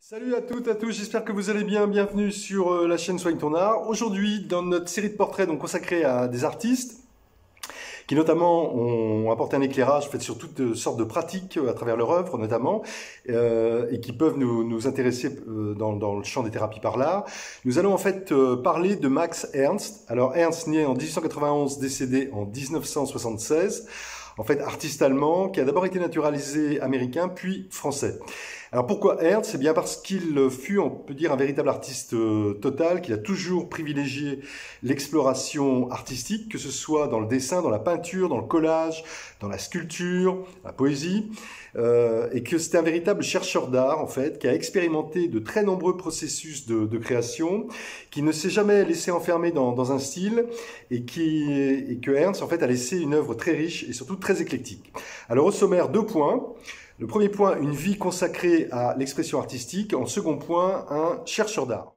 Salut à toutes, à tous, j'espère que vous allez bien. Bienvenue sur la chaîne Soigne ton art. Aujourd'hui, dans notre série de portraits consacrée à des artistes qui notamment ont apporté un éclairage fait sur toutes sortes de pratiques à travers leur œuvre notamment et qui peuvent nous intéresser dans le champ des thérapies par l'art. Nous allons en fait parler de Max Ernst. Alors Ernst, né en 1891, décédé en 1976. En fait, artiste allemand qui a d'abord été naturalisé américain puis français. Alors pourquoi Ernst? C'est bien parce qu'il fut, on peut dire, un véritable artiste total, qu'il a toujours privilégié l'exploration artistique, que ce soit dans le dessin, dans la peinture, dans le collage, dans la sculpture, la poésie, et que c'était un véritable chercheur d'art, en fait, qui a expérimenté de très nombreux processus de création, qui ne s'est jamais laissé enfermer dans un style, et que Ernst, en fait, a laissé une œuvre très riche et surtout très éclectique. Alors au sommaire, 2 points. Le premier point, une vie consacrée à l'expression artistique. En second point, un chercheur d'art.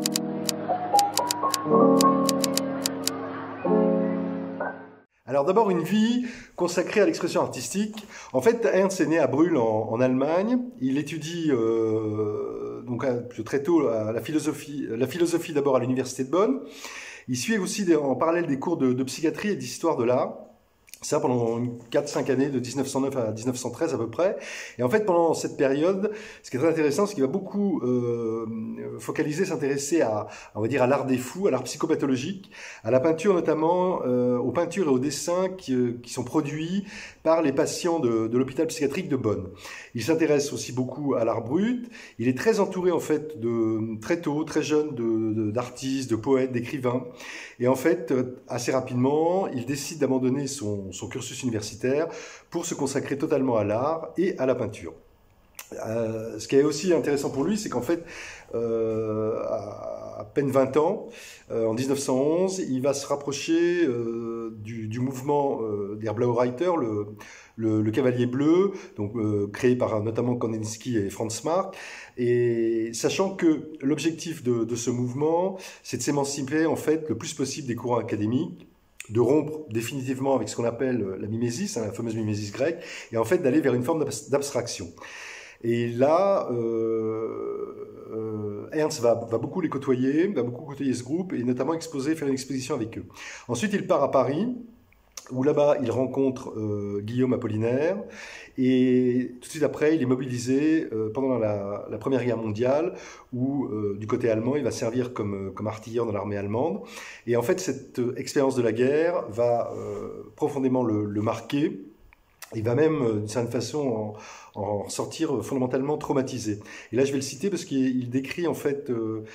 Alors d'abord, une vie consacrée à l'expression artistique. En fait, Ernst est né à Brühl en Allemagne. Il étudie très tôt la philosophie d'abord à l'université de Bonn. Il suit aussi en parallèle des cours de psychiatrie et d'histoire de l'art. Ça pendant 4-5 années, de 1909 à 1913 à peu près. Et en fait, pendant cette période, ce qui est très intéressant, c'est qu'il va beaucoup s'intéresser on va dire, à l'art des fous, à l'art psychopathologique, à la peinture notamment, aux peintures et aux dessins qui sont produits par les patients de l'hôpital psychiatrique de Bonn. Il s'intéresse aussi beaucoup à l'art brut. Il est très entouré en fait très tôt, très jeune, d'artistes, de poètes, d'écrivains. Et en fait, assez rapidement, il décide d'abandonner son cursus universitaire pour se consacrer totalement à l'art et à la peinture. Ce qui est aussi intéressant pour lui, c'est qu'en fait, à peine 20 ans, en 1911, il va se rapprocher du mouvement der Blaue Reiter, le cavalier bleu, créé par notamment Kandinsky et Franz Marc, et sachant que l'objectif de ce mouvement, c'est de s'émanciper en fait le plus possible des courants académiques, de rompre définitivement avec ce qu'on appelle la mimésis, la fameuse mimésis grecque, et en fait d'aller vers une forme d'abstraction. Et là, Ernst va beaucoup les côtoyer, va beaucoup côtoyer ce groupe, et notamment faire une exposition avec eux. Ensuite, il part à Paris, où là-bas, il rencontre Guillaume Apollinaire, et tout de suite après, il est mobilisé pendant la Première Guerre mondiale, où du côté allemand, il va servir comme artilleur dans l'armée allemande. Et en fait, cette expérience de la guerre va profondément le marquer. Il va même, d'une certaine façon, en sortir fondamentalement traumatisé. Et là, je vais le citer parce qu'il décrit, en fait,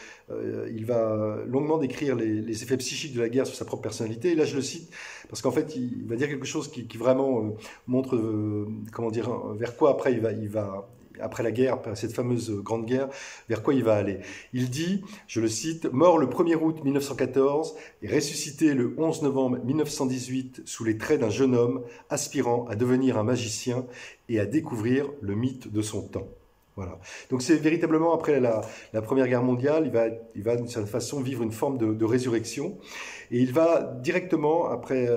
il va longuement décrire les effets psychiques de la guerre sur sa propre personnalité. Et là, je le cite parce qu'en fait, il va dire quelque chose qui vraiment montre, comment dire, vers quoi après il va après la guerre, après cette fameuse grande guerre, vers quoi il va aller. Il dit, je le cite, « Mort le 1er août 1914 et ressuscité le 11 novembre 1918 sous les traits d'un jeune homme aspirant à devenir un magicien et à découvrir le mythe de son temps. » Voilà. Donc c'est véritablement après la Première Guerre mondiale, il va d'une certaine façon vivre une forme de résurrection. Et il va directement, après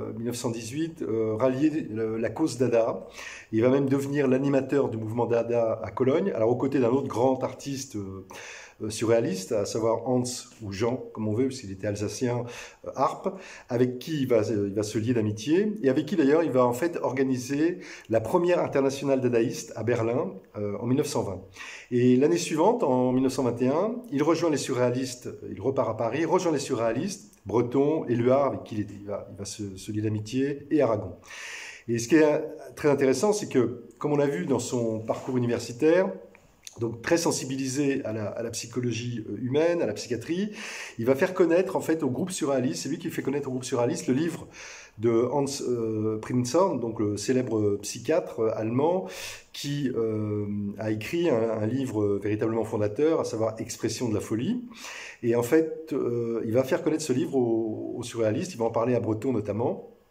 1918, rallier la cause Dada. Il va même devenir l'animateur du mouvement Dada à Cologne, alors aux côtés d'un autre grand artiste surréaliste, à savoir Hans ou Jean, comme on veut, parce qu'il était alsacien, Harpe, avec qui il va se lier d'amitié, et avec qui d'ailleurs il va en fait organiser la première internationale dadaïste à Berlin en 1920. Et l'année suivante, en 1921, il rejoint les surréalistes, il repart à Paris, rejoint les surréalistes, Breton, Éluard, avec qui il va se lier d'amitié, et Aragon. Et ce qui est très intéressant, c'est que, comme on l'a vu dans son parcours universitaire, donc très sensibilisé à la psychologie humaine, à la psychiatrie, il va faire connaître en fait au groupe surréaliste, c'est lui qui fait connaître au groupe surréaliste le livre de Hans Prinzhorn, donc le célèbre psychiatre allemand, qui a écrit un livre véritablement fondateur, à savoir Expression de la folie. Et en fait, il va faire connaître ce livre aux surréalistes, il va en parler à Breton notamment.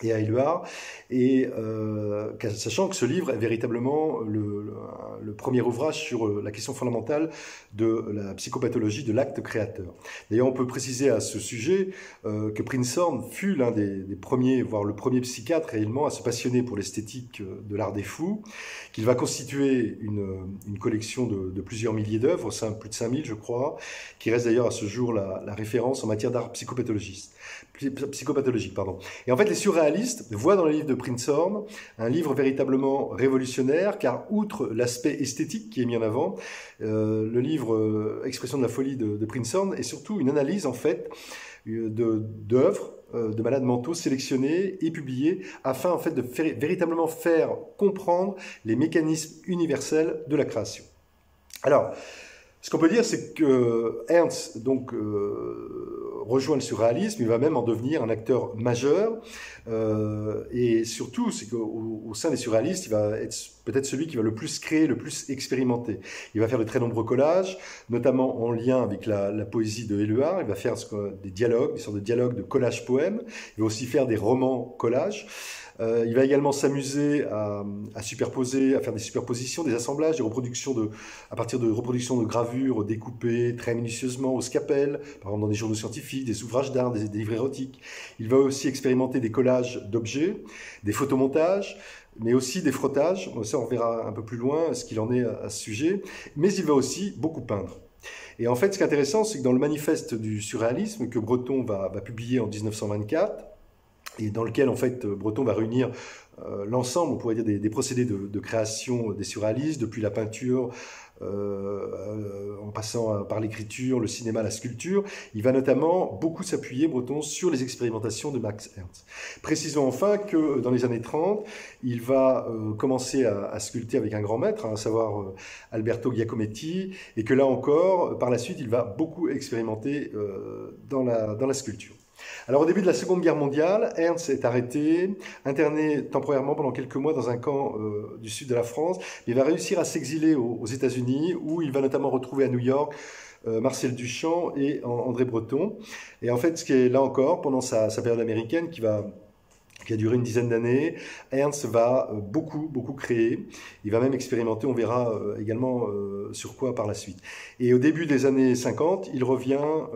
et à Éluard, et sachant que ce livre est véritablement le premier ouvrage sur la question fondamentale de la psychopathologie de l'acte créateur. D'ailleurs, on peut préciser à ce sujet que Prinzhorn fut l'un des premiers, voire le premier psychiatre réellement à se passionner pour l'esthétique de l'art des fous, qu'il va constituer une collection de plusieurs milliers d'œuvres, plus de 5000 je crois, qui reste d'ailleurs à ce jour la référence en matière d'art psychopathologique. Et en fait, les surréalistes voient dans le livre de Prinzhorn un livre véritablement révolutionnaire, car outre l'aspect esthétique qui est mis en avant, le livre Expression de la folie de Prinzhorn est surtout une analyse en fait d'œuvres de malades mentaux sélectionnés et publiés afin en fait de véritablement faire comprendre les mécanismes universels de la création. Alors, ce qu'on peut dire, c'est que Ernst donc, rejoint le surréalisme, il va même en devenir un acteur majeur, et surtout, c'est qu'au sein des surréalistes, il va être peut-être celui qui va le plus créer, le plus expérimenter. Il va faire de très nombreux collages, notamment en lien avec la poésie de Éluard. Il va faire des dialogues, des sortes de dialogues de collages-poèmes. Il va aussi faire des romans collages. Il va également s'amuser à superposer, à faire des superpositions, des assemblages, des reproductions à partir de reproductions de gravures découpées très minutieusement au scalpel, par exemple dans des journaux scientifiques, des ouvrages d'art, des livres érotiques. Il va aussi expérimenter des collages d'objets, des photomontages, mais aussi des frottages. Ça, on verra un peu plus loin ce qu'il en est à ce sujet. Mais il va aussi beaucoup peindre. Et en fait, ce qui est intéressant, c'est que dans le manifeste du surréalisme que Breton va publier en 1924, et dans lequel, en fait, Breton va réunir l'ensemble, on pourrait dire, des procédés de création des surréalistes, depuis la peinture, en passant par l'écriture, le cinéma, la sculpture. Il va notamment beaucoup s'appuyer, Breton, sur les expérimentations de Max Ernst. Précisons enfin que dans les années 30, il va commencer à sculpter avec un grand maître, à savoir Alberto Giacometti, et que là encore, par la suite, il va beaucoup expérimenter dans la sculpture. Alors au début de la Seconde Guerre mondiale, Ernst est arrêté, interné temporairement pendant quelques mois dans un camp du sud de la France. Il va réussir à s'exiler aux États-Unis, où il va notamment retrouver à New York Marcel Duchamp et André Breton. Et en fait, ce qui est là encore, pendant sa période américaine, qui a duré une dizaine d'années, Ernst va beaucoup créer. Il va même expérimenter, on verra également sur quoi par la suite. Et au début des années 50, il revient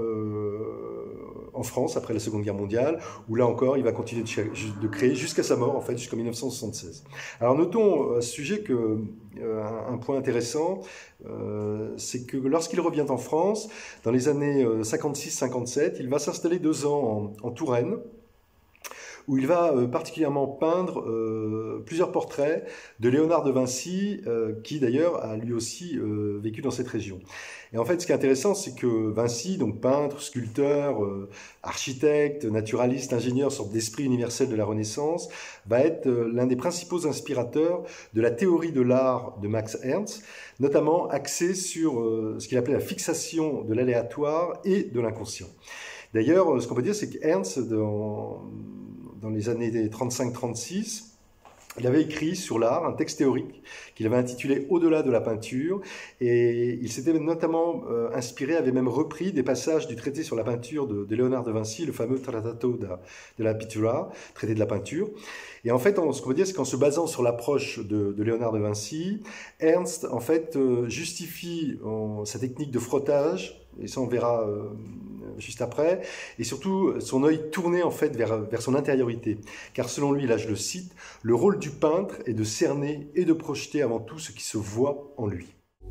en France après la Seconde Guerre mondiale, où là encore, il va continuer de créer jusqu'à sa mort, en fait, jusqu'en 1976. Alors notons à ce sujet un point intéressant, c'est que lorsqu'il revient en France, dans les années 56-57, il va s'installer 2 ans en Touraine, où il va particulièrement peindre plusieurs portraits de Léonard de Vinci, qui d'ailleurs a lui aussi vécu dans cette région. Et en fait, ce qui est intéressant, c'est que Vinci, donc peintre, sculpteur, architecte, naturaliste, ingénieur, sorte d'esprit universel de la Renaissance, va être l'un des principaux inspirateurs de la théorie de l'art de Max Ernst, notamment axée sur ce qu'il appelait la fixation de l'aléatoire et de l'inconscient. D'ailleurs, ce qu'on peut dire, c'est qu'Ernst, dans les années 35-36, il avait écrit sur l'art un texte théorique qu'il avait intitulé « Au-delà de la peinture » et il s'était notamment inspiré, avait même repris des passages du traité sur la peinture de Léonard de Vinci, le fameux Trattato della Pittura, traité de la peinture. Et en fait, ce qu'on peut dire, c'est qu'en se basant sur l'approche de Léonard de Vinci, Ernst, en fait, justifie sa technique de frottage, et ça on verra juste après, et surtout son œil tourné en fait vers son intériorité. Car selon lui, là je le cite, le rôle du peintre est de cerner et de projeter avant tout ce qui se voit en lui.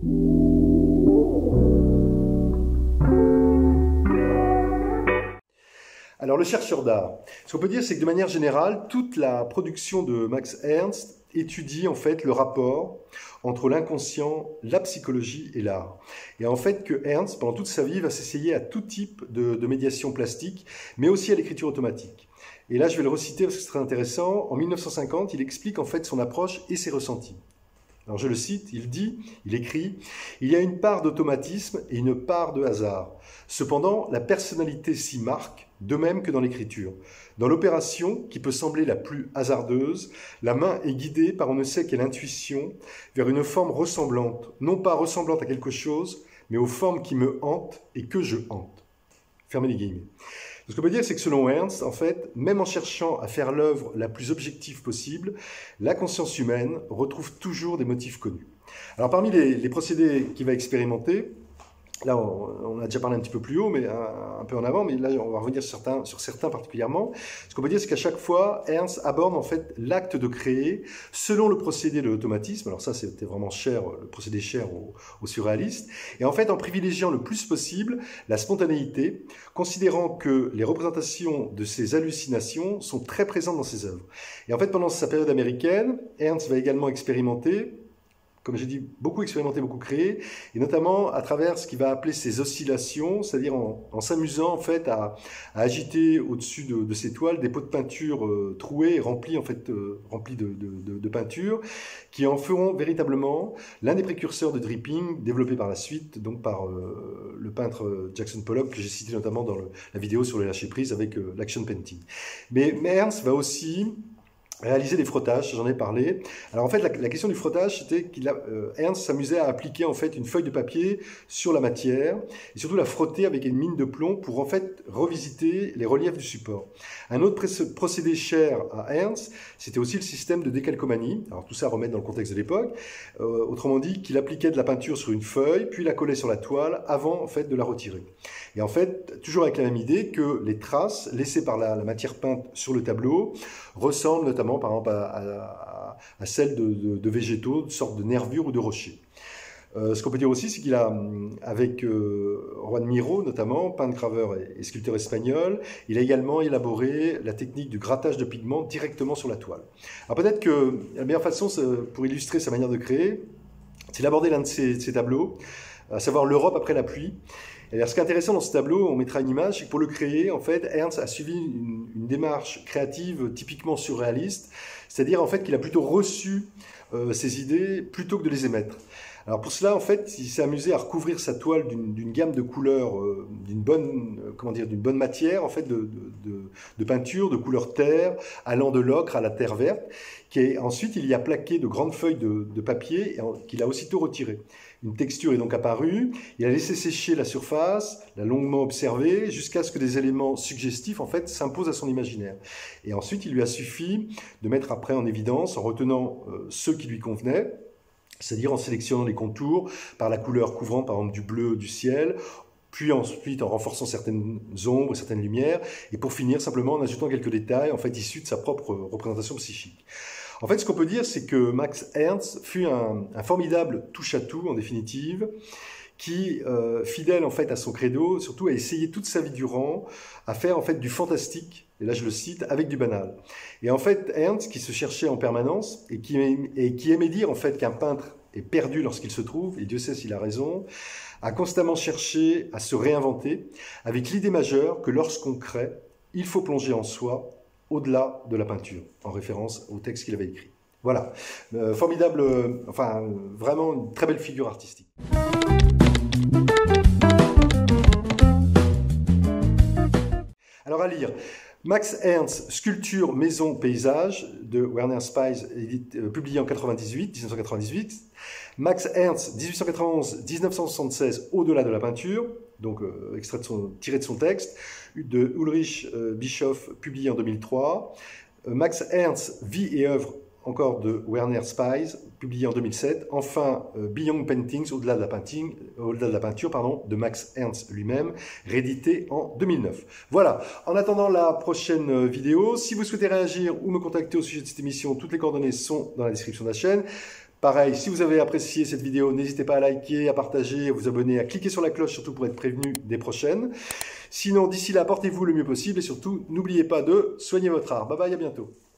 Alors le chercheur d'art, ce qu'on peut dire, c'est que de manière générale, toute la production de Max Ernst étudie en fait le rapport entre l'inconscient, la psychologie et l'art. Et en fait que Ernst, pendant toute sa vie, va s'essayer à tout type de médiation plastique, mais aussi à l'écriture automatique. Et là, je vais le reciter parce que c'est très intéressant. En 1950, il explique en fait son approche et ses ressentis. Alors je le cite, il écrit « Il y a une part d'automatisme et une part de hasard. Cependant, la personnalité s'y marque, de même que dans l'écriture. Dans l'opération, qui peut sembler la plus hasardeuse, la main est guidée par on ne sait quelle intuition vers une forme ressemblante, non pas ressemblante à quelque chose, mais aux formes qui me hantent et que je hante. » Fermez les guillemets. Ce qu'on peut dire, c'est que selon Ernst, en fait, même en cherchant à faire l'œuvre la plus objective possible, la conscience humaine retrouve toujours des motifs connus. Alors parmi les procédés qu'il va expérimenter, là on a déjà parlé un petit peu plus haut, mais un peu en avant, mais là on va revenir sur certains particulièrement. Ce qu'on peut dire, c'est qu'à chaque fois, Ernst aborde en fait l'acte de créer selon le procédé de l'automatisme. Alors ça, c'était vraiment cher, le procédé cher aux surréalistes. Et en fait, en privilégiant le plus possible la spontanéité, considérant que les représentations de ces hallucinations sont très présentes dans ses œuvres. Et en fait, pendant sa période américaine, Ernst va également expérimenter, comme j'ai dit, beaucoup expérimenté, beaucoup créé, et notamment à travers ce qu'il va appeler ces oscillations, c'est-à-dire en s'amusant en fait à agiter au-dessus de ces toiles des pots de peinture troués et remplis de peinture, qui en feront véritablement l'un des précurseurs de dripping développé par la suite, donc par le peintre Jackson Pollock, que j'ai cité notamment dans la vidéo sur le lâcher-prise avec l'action painting. Mais Ernst va aussi réaliser des frottages, j'en ai parlé. Alors en fait, la question du frottage, c'était Ernst s'amusait à appliquer en fait une feuille de papier sur la matière et surtout la frotter avec une mine de plomb pour en fait revisiter les reliefs du support. Un autre procédé cher à Ernst, c'était aussi le système de décalcomanie. Alors tout ça à remettre dans le contexte de l'époque. Autrement dit, qu'il appliquait de la peinture sur une feuille, puis la collait sur la toile avant en fait de la retirer. Et en fait, toujours avec la même idée que les traces laissées par la matière peinte sur le tableau ressemblent notamment par exemple à celles de végétaux, de sortes de nervures ou de rochers. Ce qu'on peut dire aussi, c'est qu'il a, avec Juan Miró notamment, peintre, graveur et sculpteur espagnol, il a également élaboré la technique du grattage de pigments directement sur la toile. Alors peut-être que la meilleure façon pour illustrer sa manière de créer, c'est d'aborder l'un de ces tableaux, à savoir l'Europe après la pluie. Et alors, ce qui est intéressant dans ce tableau, on mettra une image, c'est que pour le créer, en fait, Ernst a suivi une démarche créative typiquement surréaliste, c'est-à-dire en fait qu'il a plutôt reçu ses idées plutôt que de les émettre. Alors pour cela, en fait, il s'est amusé à recouvrir sa toile d'une gamme de couleurs, d'une bonne matière, en fait, de peinture, de couleur terre, allant de l'ocre à la terre verte, ensuite il y a plaqué de grandes feuilles de papier qu'il a aussitôt retirées. Une texture est donc apparue, il a laissé sécher la surface, l'a longuement observée, jusqu'à ce que des éléments suggestifs, en fait, s'imposent à son imaginaire. Et ensuite, il lui a suffi de mettre après en évidence, en retenant ceux qui lui convenaient, c'est-à-dire en sélectionnant les contours par la couleur couvrant par exemple du bleu du ciel, puis ensuite en renforçant certaines ombres, certaines lumières, et pour finir simplement en ajoutant quelques détails en fait issus de sa propre représentation psychique. En fait, ce qu'on peut dire, c'est que Max Ernst fut un formidable touche-à-tout en définitive, qui, fidèle en fait à son credo, surtout a essayé toute sa vie durant à faire en fait du fantastique, et là je le cite, avec du banal. Et en fait, Ernst, qui se cherchait en permanence et qui aimait dire en fait qu'un peintre est perdu lorsqu'il se trouve, et Dieu sait s'il a raison, a constamment cherché à se réinventer avec l'idée majeure que lorsqu'on crée, il faut plonger en soi au-delà de la peinture, en référence au texte qu'il avait écrit. Voilà, formidable, enfin vraiment une très belle figure artistique. Alors à lire, Max Ernst, Sculpture, Maison, Paysage, de Werner Spies, publié en 1998. Max Ernst, 1891-1976, Au-delà de la peinture, donc tiré de son texte, de Ulrich Bischoff, publié en 2003. Max Ernst, Vie et œuvre, encore de Werner Spies, publié en 2007. Enfin, Beyond Paintings, Au-delà de la peinture, de Max Ernst lui-même, réédité en 2009. Voilà, en attendant la prochaine vidéo, si vous souhaitez réagir ou me contacter au sujet de cette émission, toutes les coordonnées sont dans la description de la chaîne. Pareil, si vous avez apprécié cette vidéo, n'hésitez pas à liker, à partager, à vous abonner, à cliquer sur la cloche, surtout pour être prévenu des prochaines. Sinon, d'ici là, portez-vous le mieux possible et surtout, n'oubliez pas de soigner votre art. Bye bye, à bientôt.